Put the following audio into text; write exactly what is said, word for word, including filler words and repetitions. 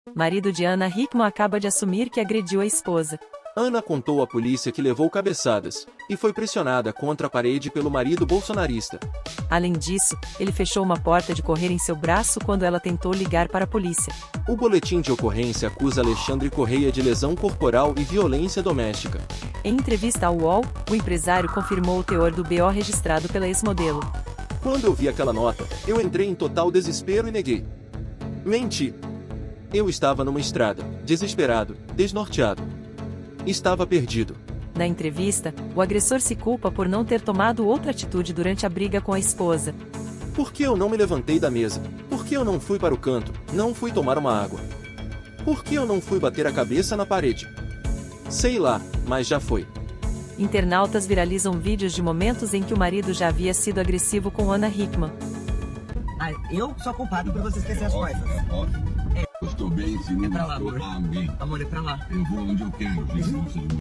Marido de Ana Hickman acaba de assumir que agrediu a esposa. Ana contou à polícia que levou cabeçadas e foi pressionada contra a parede pelo marido bolsonarista. Além disso, ele fechou uma porta de correr em seu braço quando ela tentou ligar para a polícia. O boletim de ocorrência acusa Alexandre Correia de lesão corporal e violência doméstica. Em entrevista ao U O L, o empresário confirmou o teor do B O registrado pela ex-modelo. Quando eu vi aquela nota, eu entrei em total desespero e neguei. Menti. Eu estava numa estrada, desesperado, desnorteado. Estava perdido. Na entrevista, o agressor se culpa por não ter tomado outra atitude durante a briga com a esposa. Por que eu não me levantei da mesa? Por que eu não fui para o canto? Não fui tomar uma água? Por que eu não fui bater a cabeça na parede? Sei lá, mas já foi. Internautas viralizam vídeos de momentos em que o marido já havia sido agressivo com Ana Hickman. Ah, eu sou culpado por você esquecer as coisas. Eu estou bem, sim. É pra lá, amor. Amém. Amor, é pra lá. Eu vou onde eu quero, Jesus.